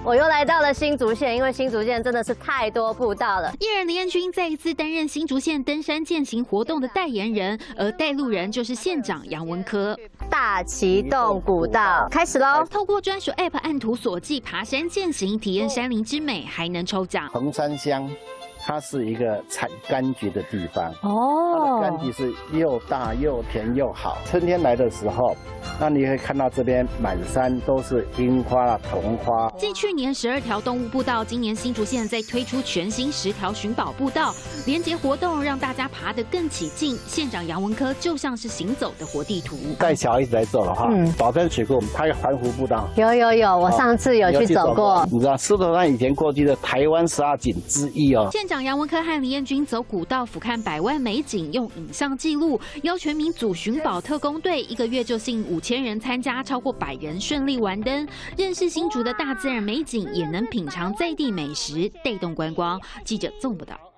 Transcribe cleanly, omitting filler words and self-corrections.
我又来到了新竹县，因为新竹县真的是太多步道了。 艺人林彦君再一次担任新竹县登山健行活动的代言人，而带路人就是县长杨文科。 大旗洞古道开始喽！ 透过专属 App 按图索骥爬山健行，体验山林之美，还能抽奖。 横山乡。 它是一个产柑橘的地方哦， 柑橘是又大又甜又好。春天来的时候，那你会看到这边满山都是樱花、桐花。 继去年12条动物步道，今年新竹县再推出全新10条寻宝步道，连结活动让大家爬得更起劲。县长杨文科就像是行走的活地图。 带小孩子来走的话，宝山水库我们拍个环湖步道。 有，我上次有去走过。 你知道狮头山以前过去的台湾12景之一哦。 县长杨文科和林彦君走古道，俯瞰百万美景，用影像记录，邀全民组寻宝特工队，1个月就吸引5000人参加，超过100人顺利完登，认识新竹的大自然美景，也能品尝在地美食，带动观光。记者纵报道。